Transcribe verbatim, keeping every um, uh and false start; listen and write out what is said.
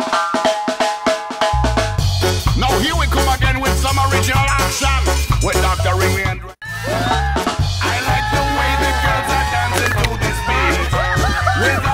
Now here we come again with some original action with Doctor Ringley and I like the way the girls are dancing to this beat. With